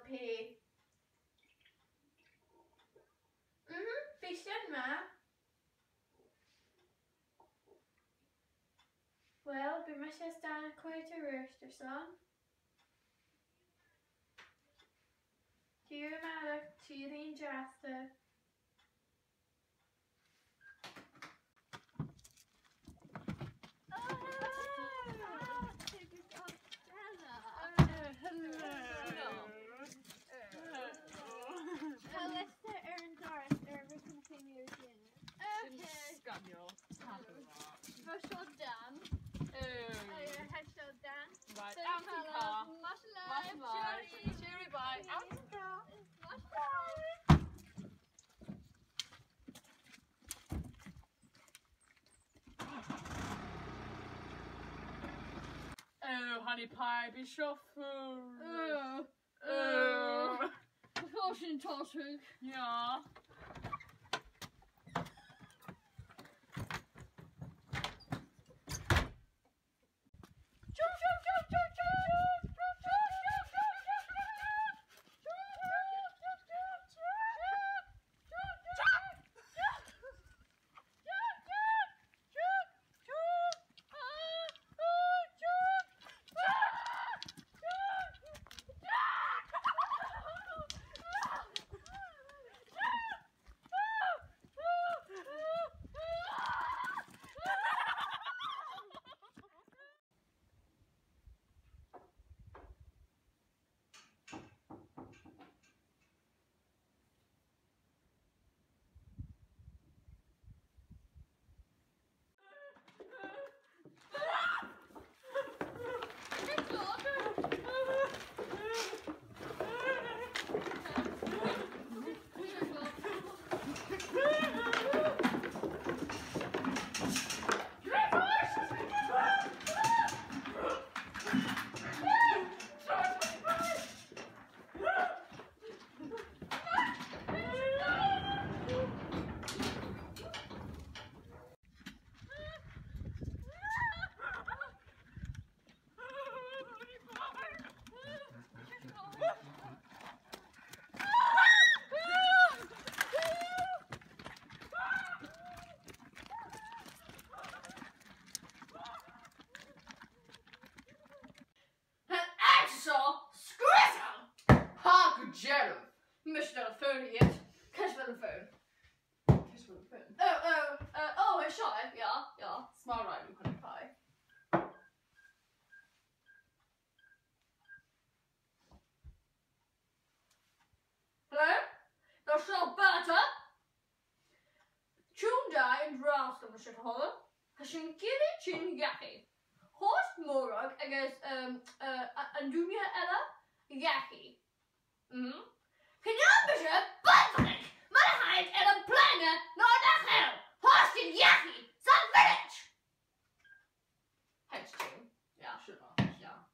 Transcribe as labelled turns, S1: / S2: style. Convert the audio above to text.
S1: P. Visst med. Wel, bydd mae eisiau stan y Chroit y rwst o'r son. Ti'n meddwl ti'n un jasta.
S2: Right, out in the car. Much alive. Cheery bye. Out in the car. Much alive. Oh, honey pie, be chauffeur.
S3: Caution, Toffs.
S2: Ja.
S1: Misschien wel een phone hier. Kanske wel een phone.
S2: Kanske väl en phone.
S1: En shot. Ja.
S2: Small right with honey pie.
S1: Hello? That's not better. Tune in draft om te houden. Als je een kille chin jackie. Horst morog, I guess, een doemje ella, jackie. Genoemde Patrick, maar hij en een plannen naar de hel. Horst in jackie, zijn village. Headstone.
S2: Ja, sure.
S1: Ja.